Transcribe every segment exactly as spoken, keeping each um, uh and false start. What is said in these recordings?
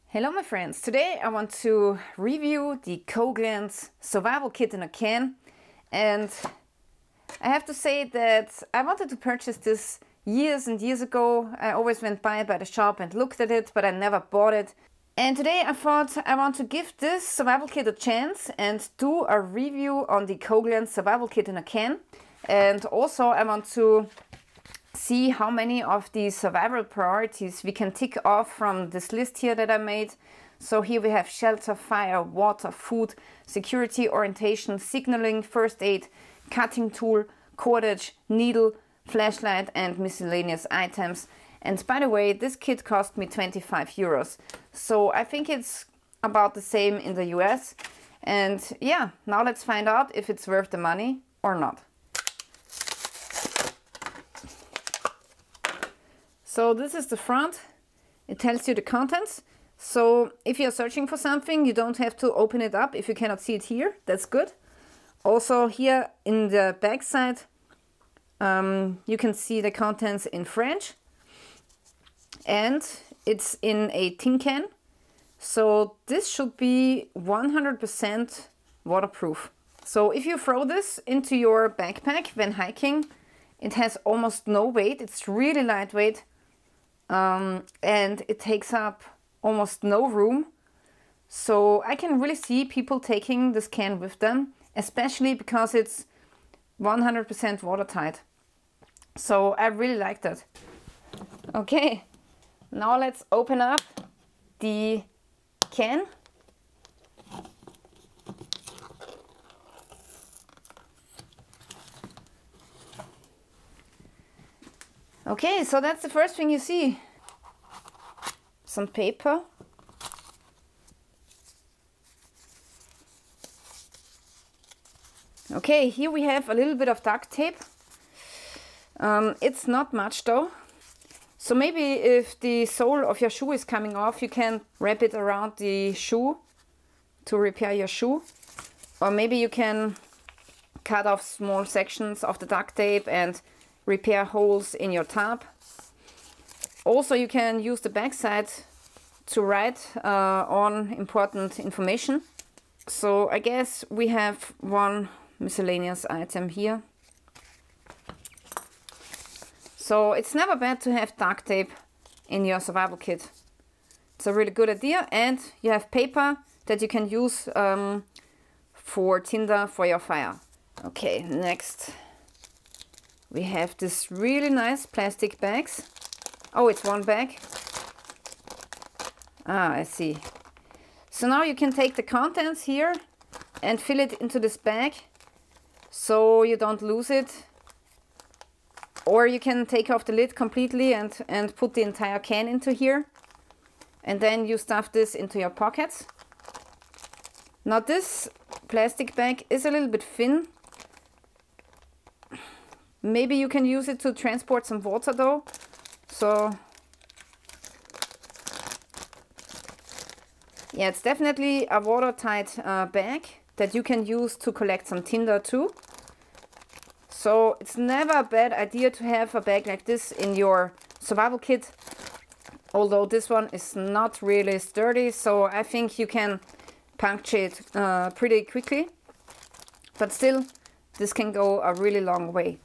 Hello my friends, today I want to review the Coghlans Survival Kit in a can, and I have to say that I wanted to purchase this years and years ago. I always went by by the shop and looked at it, but I never bought it. And today I thought I want to give this survival kit a chance and do a review on the Coghlans Survival Kit in a can. And also I want to see how many of the survival priorities we can tick off from this list here that I made. So here we have shelter, fire, water, food, security, orientation, signaling, first aid, cutting tool, cordage, needle, flashlight and miscellaneous items. And by the way, this kit cost me twenty-five euros. So I think it's about the same in the U S. And yeah, now let's find out if it's worth the money or not. So this is the front. It tells you the contents. So if you're searching for something, you don't have to open it up if you cannot see it here. That's good. Also here in the back side, um, you can see the contents in French. And it's in a tin can. So this should be one hundred percent waterproof. So if you throw this into your backpack when hiking, it has almost no weight. It's really lightweight. Um, and it takes up almost no room. So I can really see people taking this can with them, especially because it's one hundred percent watertight. So I really like that. Okay, now let's open up the can. Okay, so that's the first thing you see. Some paper. Okay, here we have a little bit of duct tape. Um, it's not much though. So maybe if the sole of your shoe is coming off, you can wrap it around the shoe to repair your shoe. Or maybe you can cut off small sections of the duct tape and repair holes in your tarp. Also, you can use the backside to write uh, on important information. So I guess we have one miscellaneous item here. So it's never bad to have duct tape in your survival kit. It's a really good idea, and you have paper that you can use um, for tinder for your fire. Okay, next we have this really nice plastic bags. Oh, it's one bag. Ah, I see. So now you can take the contents here and fill it into this bag so you don't lose it. Or you can take off the lid completely and, and put the entire can into here. And then you stuff this into your pockets. Now this plastic bag is a little bit thin. Maybe you can use it to transport some water though. So yeah, it's definitely a watertight uh, bag that you can use to collect some tinder too. So it's never a bad idea to have a bag like this in your survival kit. Although this one is not really sturdy, so I think you can puncture it uh, pretty quickly. But still, this can go a really long way.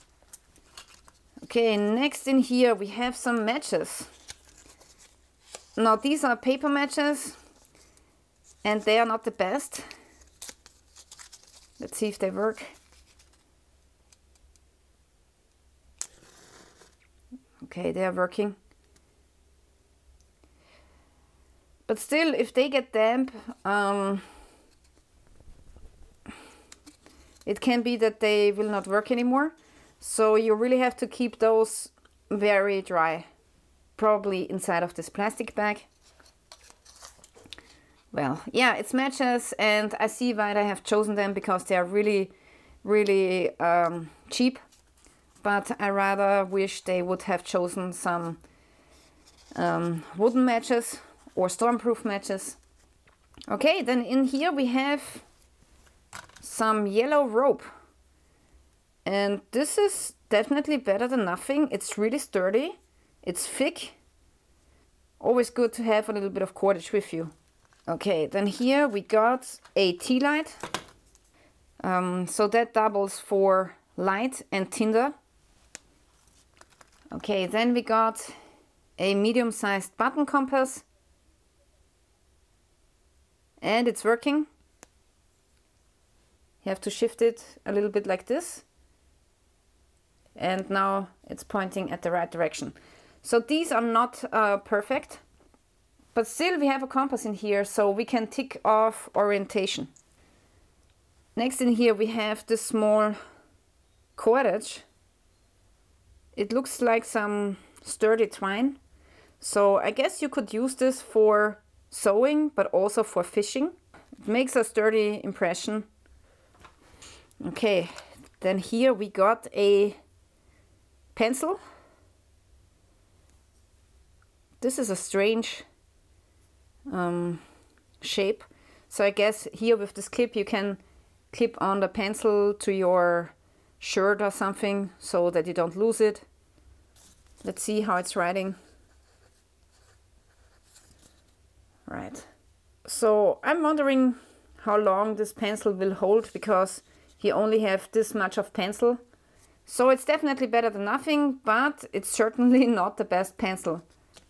Okay, next in here we have some matches. Now these are paper matches and they are not the best. Let's see if they work. Okay, they are working. But still, if they get damp, um, it can be that they will not work anymore. So you really have to keep those very dry, probably inside of this plastic bag. Well, yeah, it's matches, and I see why I have chosen them, because they are really, really um, cheap. But I rather wish they would have chosen some um, wooden matches or stormproof matches. Okay, then in here we have some yellow rope. And this is definitely better than nothing. It's really sturdy. It's thick. Always good to have a little bit of cordage with you. Okay, then here we got a tea light. Um, so that doubles for light and tinder. Okay, then we got a medium-sized button compass. And it's working. You have to shift it a little bit like this. And now it's pointing at the right direction. So these are not uh, perfect, but still we have a compass in here, so we can tick off orientation. Next in here we have this small cordage. It looks like some sturdy twine. So I guess you could use this for sewing, but also for fishing. It makes a sturdy impression. Okay, then here we got a pencil. This is a strange um, shape. So I guess here with this clip you can clip on the pencil to your shirt or something so that you don't lose it. Let's see how it's writing. Right. So I'm wondering how long this pencil will hold, because you only have this much of pencil. So it's definitely better than nothing, but it's certainly not the best pencil.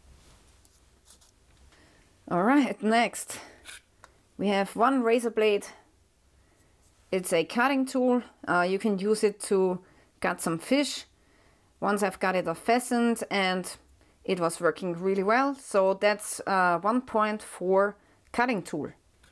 All right, next we have one razor blade. It's a cutting tool. Uh, you can use it to cut some fish. Once I've got it off fastened and it was working really well. So that's uh, one point four cutting tool.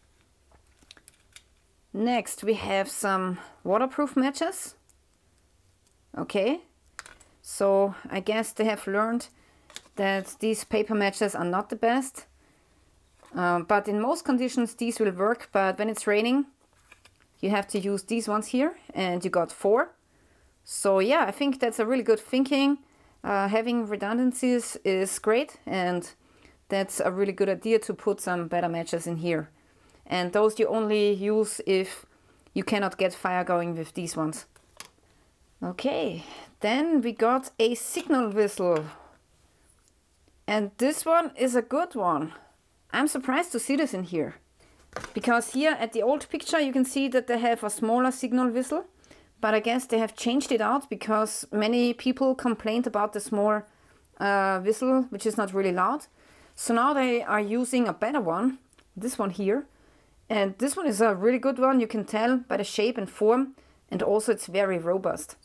Next we have some waterproof matches. Okay, so I guess they have learned that these paper matches are not the best. Um, but in most conditions these will work, but when it's raining you have to use these ones here, and you got four. So yeah, I think that's a really good thinking. Uh, having redundancies is great, and that's a really good idea to put some better matches in here. And those you only use if you cannot get fire going with these ones. Okay, then we got a signal whistle. And this one is a good one. I'm surprised to see this in here. Because here at the old picture you can see that they have a smaller signal whistle. But I guess they have changed it out because many people complained about the small uh, whistle, which is not really loud. So now they are using a better one, this one here. And this one is a really good one, you can tell by the shape and form. And also it's very robust.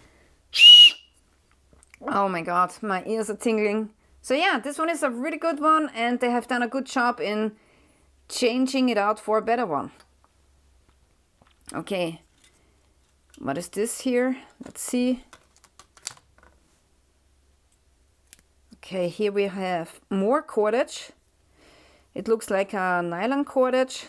Oh my god, my ears are tingling. So yeah, this one is a really good one, and they have done a good job in changing it out for a better one. Okay, what is this here? Let's see. Okay, here we have more cordage. It looks like a nylon cordage.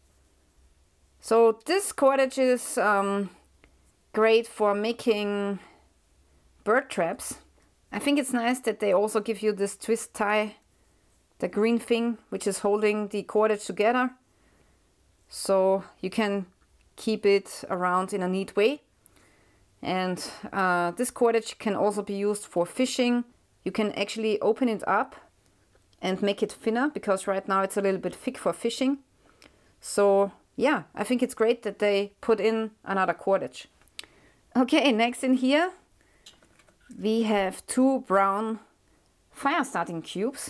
So this cordage is um, great for making bird traps. I think it's nice that they also give you this twist tie, the green thing, which is holding the cordage together. So you can keep it around in a neat way. And uh, this cordage can also be used for fishing. You can actually open it up and make it thinner, because right now it's a little bit thick for fishing. So yeah, I think it's great that they put in another cordage. Okay, next in here we have two brown fire starting cubes.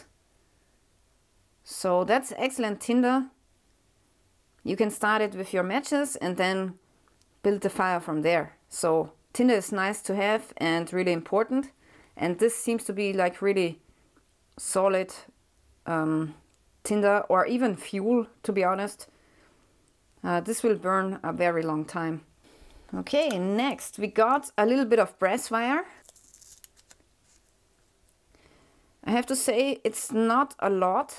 So that's excellent tinder. You can start it with your matches and then build the fire from there. So tinder is nice to have and really important. And this seems to be like really solid um, tinder, or even fuel, to be honest. Uh, this will burn a very long time. Okay, next we got a little bit of brass wire. I have to say it's not a lot.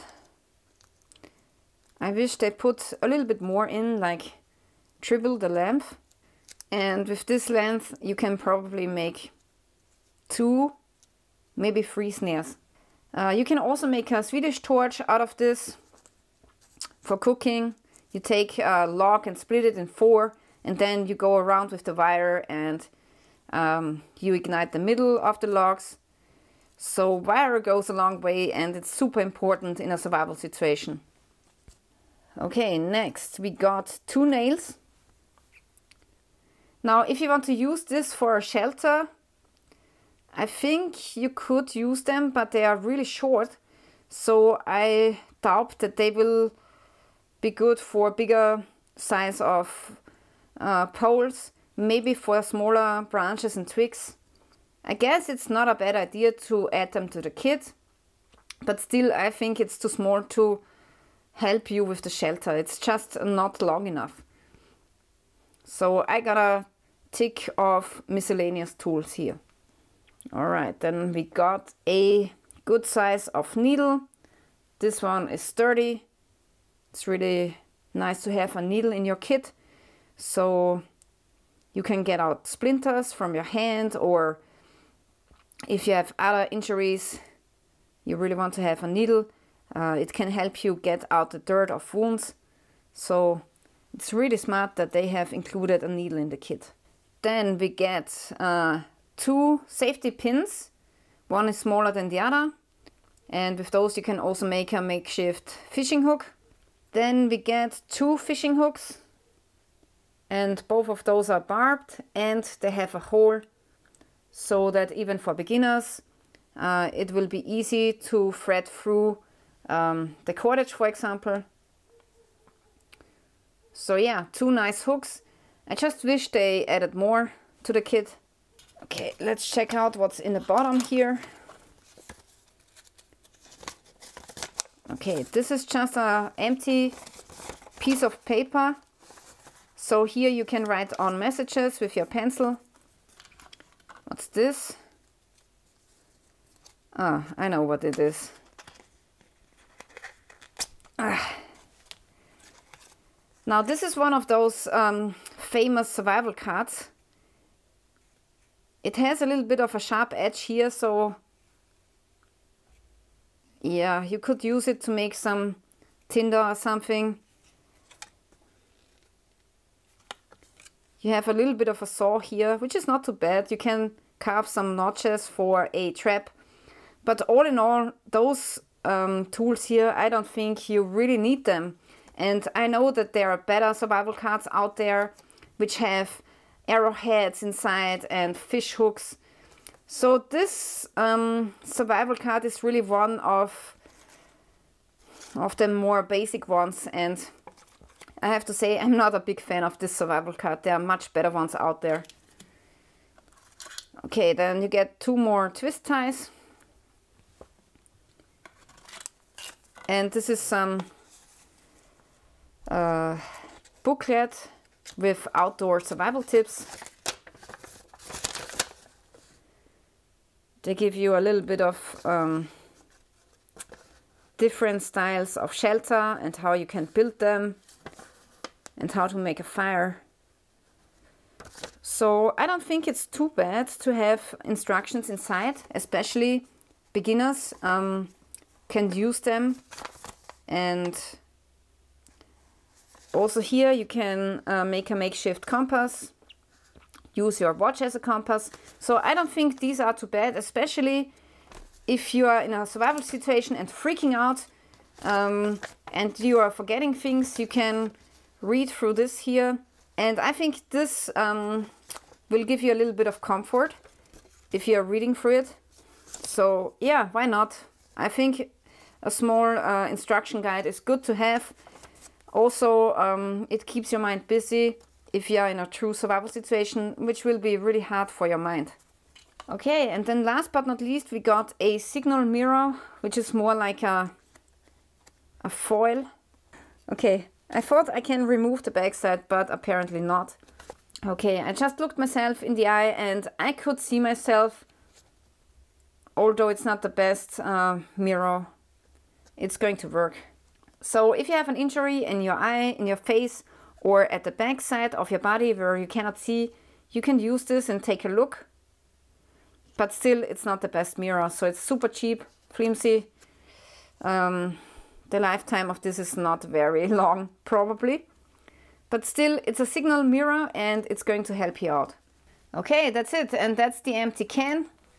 I wish they put a little bit more in, like triple the length. And with this length you can probably make two, maybe three snares. Uh, you can also make a Swedish torch out of this for cooking. You take a log and split it in four, and then you go around with the wire and um, you ignite the middle of the logs. So wire goes a long way and it's super important in a survival situation. Okay, next we got two nails. Now if you want to use this for a shelter, I think you could use them, but they are really short. So I doubt that they will be good for bigger size of uh, poles, maybe for smaller branches and twigs. I guess it's not a bad idea to add them to the kit, but still I think it's too small to help you with the shelter. It's just not long enough. So I got a tick of miscellaneous tools here. Alright, then we got a good size of needle. This one is sturdy. It's really nice to have a needle in your kit, so you can get out splinters from your hand, or if you have other injuries, you really want to have a needle. Uh, it can help you get out the dirt of wounds. So it's really smart that they have included a needle in the kit. Then we get uh, two safety pins. One is smaller than the other. And with those you can also make a makeshift fishing hook. Then we get two fishing hooks. And both of those are barbed and they have a hole, so that even for beginners uh, it will be easy to thread through um, the cordage, for example. So yeah, two nice hooks. I just wish they added more to the kit. Okay, let's check out what's in the bottom here. Okay, this is just an empty piece of paper. So here you can write on messages with your pencil. What's this? Ah, I know what it is. Ah. Now this is one of those um, famous survival cards. It has a little bit of a sharp edge here, so yeah, you could use it to make some tinder or something. You have a little bit of a saw here, which is not too bad. You can carve some notches for a trap. But all in all, those um, tools here, I don't think you really need them. And I know that there are better survival cards out there which have arrowheads inside and fish hooks. So this um, survival card is really one of, of the more basic ones, and I have to say I'm not a big fan of this survival card. There are much better ones out there. Okay, then you get two more twist ties. And this is some uh, booklet with outdoor survival tips. They give you a little bit of um, different styles of shelter and how you can build them and how to make a fire. So I don't think it's too bad to have instructions inside, especially beginners um, can use them. And also here you can uh, make a makeshift compass, use your watch as a compass. So I don't think these are too bad, especially if you are in a survival situation and freaking out um, and you are forgetting things. You can read through this here, and I think this um, will give you a little bit of comfort if you are reading through it. So yeah, why not? I think a small uh, instruction guide is good to have. Also, um, it keeps your mind busy if you are in a true survival situation, which will be really hard for your mind. Okay, and then last but not least, we got a signal mirror, which is more like a, a foil. Okay, I thought I can remove the backside, but apparently not. Okay, I just looked myself in the eye and I could see myself, although it's not the best uh, mirror, it's going to work. So if you have an injury in your eye, in your face, or at the back side of your body where you cannot see, you can use this and take a look. But still, it's not the best mirror, so it's super cheap, flimsy. Um, the lifetime of this is not very long, probably. But still, it's a signal mirror and it's going to help you out. Okay, that's it, and that's the empty can.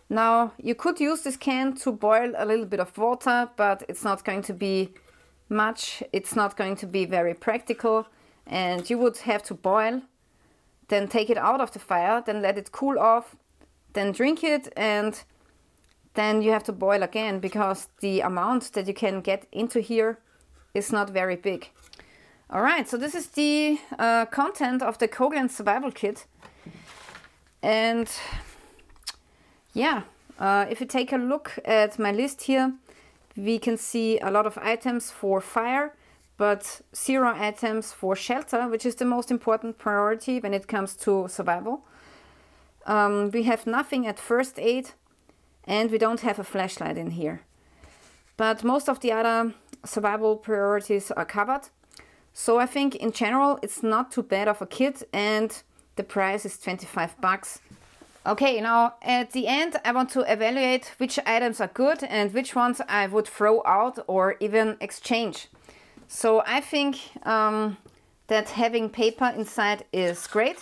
Now, you could use this can to boil a little bit of water, but it's not going to be much. It's not going to be very practical, and you would have to boil, then take it out of the fire, then let it cool off, then drink it, and then you have to boil again because the amount that you can get into here is not very big. All right, so this is the uh, content of the Coghlans Survival Kit. And yeah, uh, if you take a look at my list here, we can see a lot of items for fire, but zero items for shelter, which is the most important priority when it comes to survival. Um, we have nothing at first aid, and we don't have a flashlight in here. But most of the other survival priorities are covered. So I think in general it's not too bad of a kit, and the price is twenty-five bucks. Okay, now at the end I want to evaluate which items are good and which ones I would throw out or even exchange. So I think um, that having paper inside is great.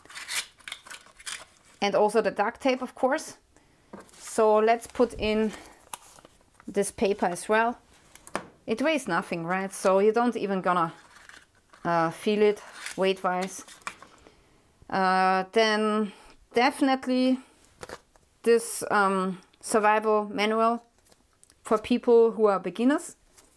And also the duct tape, of course. So let's put in this paper as well. It weighs nothing, right? So you don't even gonna uh, feel it weight-wise. Uh, then definitely this um, survival manual for people who are beginners.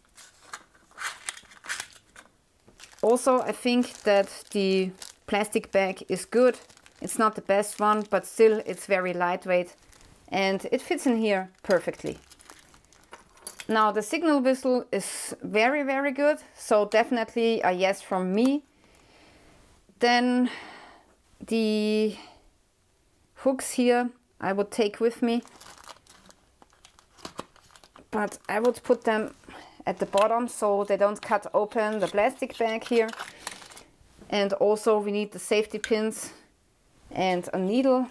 Also, I think that the plastic bag is good. It's not the best one, but still it's very lightweight and it fits in here perfectly. Now the signal whistle is very, very good, so definitely a yes from me. Then the hooks here I would take with me, but I would put them at the bottom so they don't cut open the plastic bag here. And also we need the safety pins and a needle.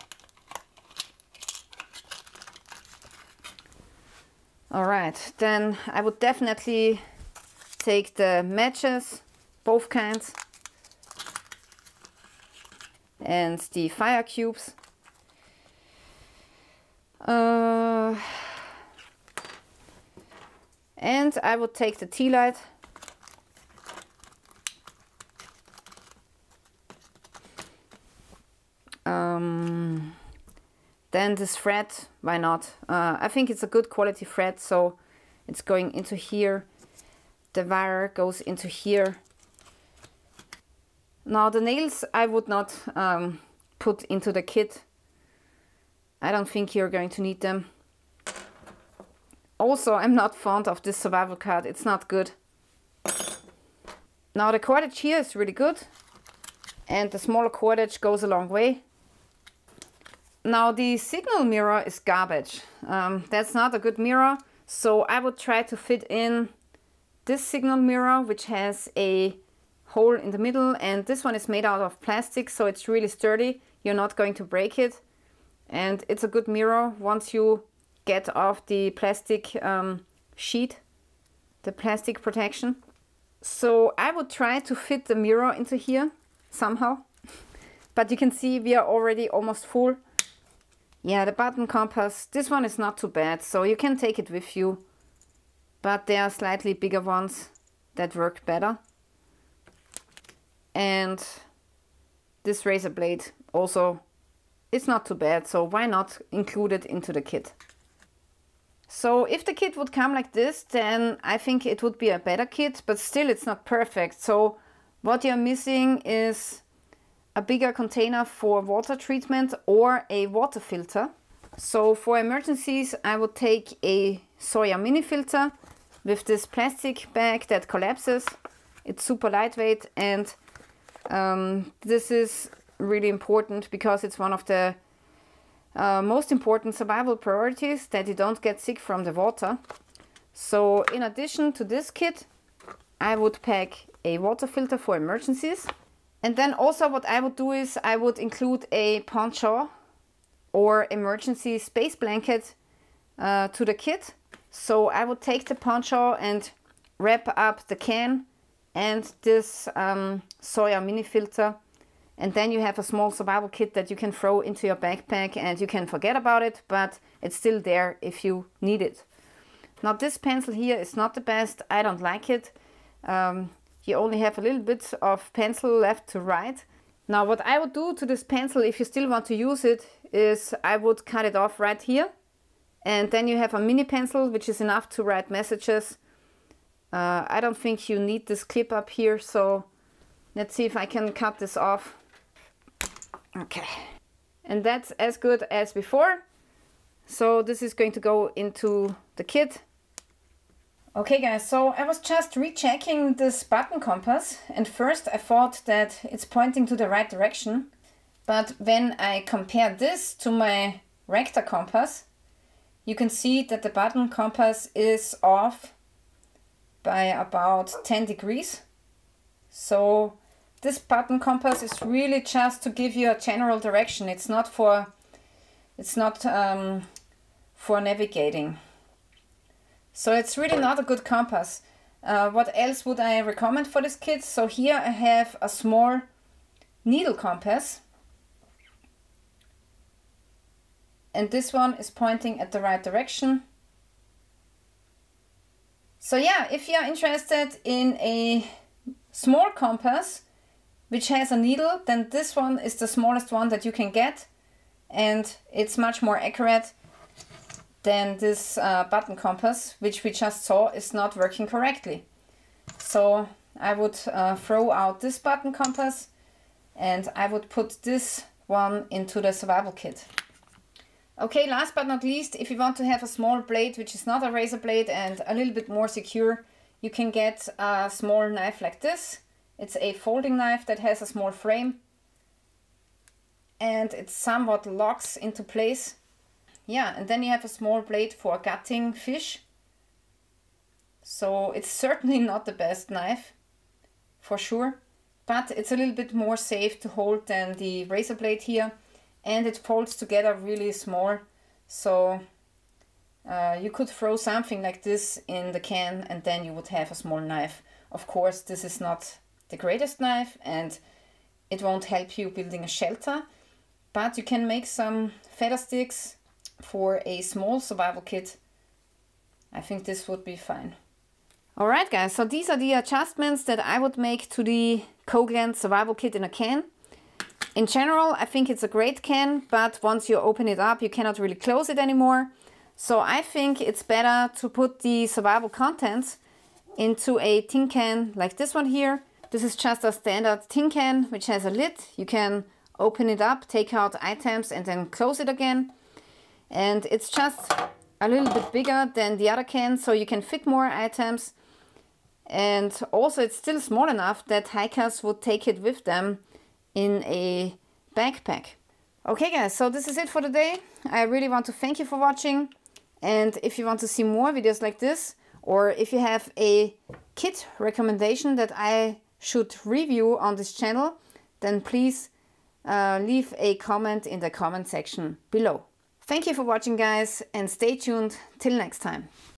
All right, then I would definitely take the matches, both kinds, and the fire cubes. Uh, and I would take the tea light. Um, then this thread, why not? Uh, I think it's a good quality thread, so it's going into here. The wire goes into here. Now the nails I would not um, put into the kit. I don't think you're going to need them. Also, I'm not fond of this survival card. It's not good. Now the cordage here is really good, and the smaller cordage goes a long way. Now the signal mirror is garbage. Um, that's not a good mirror, so I would try to fit in this signal mirror, which has a hole in the middle, and this one is made out of plastic, so it's really sturdy. You're not going to break it, and it's a good mirror once you get off the plastic um, sheet, the plastic protection. So I would try to fit the mirror into here somehow, but you can see we are already almost full. Yeah, the button compass, this one is not too bad, so you can take it with you, but there are slightly bigger ones that work better. And this razor blade also, it's not too bad, so why not include it into the kit? So if the kit would come like this, then I think it would be a better kit, but still it's not perfect. So what you're missing is a bigger container for water treatment or a water filter. So for emergencies, I would take a soya mini filter with this plastic bag that collapses. It's super lightweight, and um, this is really important because it's one of the uh, most important survival priorities, that you don't get sick from the water. So in addition to this kit, I would pack a water filter for emergencies. And then also what I would do is I would include a poncho or emergency space blanket uh, to the kit. So I would take the poncho and wrap up the can and this um, soya mini filter And then you have a small survival kit that you can throw into your backpack and you can forget about it, but it's still there if you need it. Now this pencil here is not the best. I don't like it. Um, you only have a little bit of pencil left to write. Now what I would do to this pencil, if you still want to use it, is I would cut it off right here. And then you have a mini pencil, which is enough to write messages. Uh, I don't think you need this clip up here, so let's see if I can cut this off. Okay. And that's as good as before. So this is going to go into the kit. Okay guys, so I was just rechecking this button compass, and first I thought that it's pointing to the right direction. But when I compare this to my rector compass, you can see that the button compass is off by about ten degrees. So this button compass is really just to give you a general direction. It's not for, it's not um, for navigating. So it's really not a good compass. Uh, what else would I recommend for this kit? So here I have a small needle compass. And this one is pointing at the right direction. So yeah, if you are interested in a small compass which has a needle, then this one is the smallest one that you can get. And it's much more accurate than this uh, button compass, which we just saw is not working correctly. So I would uh, throw out this button compass and I would put this one into the survival kit. Okay, last but not least, if you want to have a small blade which is not a razor blade and a little bit more secure, you can get a small knife like this. It's a folding knife that has a small frame and it somewhat locks into place. Yeah, and then you have a small blade for gutting fish. So it's certainly not the best knife, for sure, but it's a little bit more safe to hold than the razor blade here. And it folds together really small, so uh, you could throw something like this in the can and then you would have a small knife. Of course, this is not the greatest knife and it won't help you building a shelter, but you can make some feather sticks for a small survival kit. I think this would be fine. Alright guys, so these are the adjustments that I would make to the Coghlans Survival Kit in a can. In general, I think it's a great can, but once you open it up, you cannot really close it anymore. So I think it's better to put the survival contents into a tin can like this one here. This is just a standard tin can which has a lid. You can open it up, take out items and then close it again. And it's just a little bit bigger than the other can, so you can fit more items. And also it's still small enough that hikers would take it with them in a backpack. Okay guys, so this is it for today. I really want to thank you for watching. And if you want to see more videos like this, or if you have a kit recommendation that I should review on this channel, then please uh, leave a comment in the comment section below. Thank you for watching guys, and stay tuned till next time.